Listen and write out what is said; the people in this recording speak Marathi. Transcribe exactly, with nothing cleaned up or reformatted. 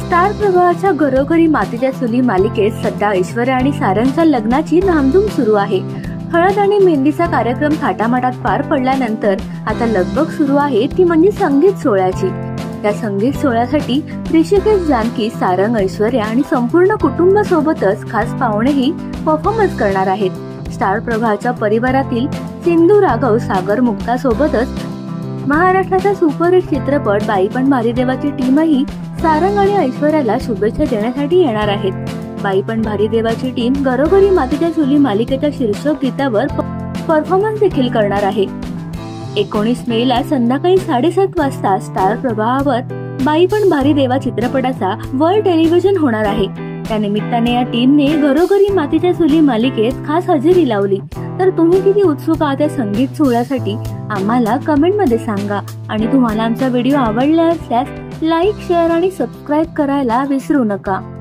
स्टार प्रवाहाच्या घरोघरी मातीच्या चुली मालिकेत सध्या ऐश्वर्या आणि सारंगच्या लग्नाची धामधूम सुरू आहे। हळद आणि मेहंदीचा कार्यक्रम थाटामाटात पार पडल्यानंतर आता लगबग सुरू आहे ती म्हणजे संगीत सोहळ्याची। या संगीत सोहळ्यासाठी ऋषिकेश जानकी, सारंग, ऐश्वर्या आणि संपूर्ण कुटुंबासोबतच खास पाहुणेही परफॉर्मन्स करणार आहेत। स्टार प्रवाहाच्या परिवारातील सिंधू, राघव, सागर, मुक्ता सोबतच महाराष्ट्राचा सुपरहिट चित्रपट बाई पण भारी देवाची टीमही सारंग आणि ऐश्वर्याला शुभेच्छा देण्यासाठी येणार आहेत। बाई पण भारी देवाची टीम घरोघरी मातीच्या चुली मालिकेच्या शीर्षक गीतावर परफॉर्मन्स देखील करणार आहे। एकोणीस मे ला संध्याकाळी साडेसात वाजता स्टार प्रवाहावर बाई पण भारी देवा चित्रपटाचा वर्ल्ड टेलिव्हिजन होणार आहे। त्या निमित्ताने या टीमने घरोघरी मातीच्या चुली मालिकेत खास हजेरी लावली। तर तुम्ही किती उत्सुक आहात या संगीत सोहळ्यासाठी आम्हाला कमेंट मध्ये सांगा। आणि तुम्हाला आमचा व्हिडिओ आवडला असल्यास लाईक, शेअर आणि सबस्क्राईब करायला विसरू नका।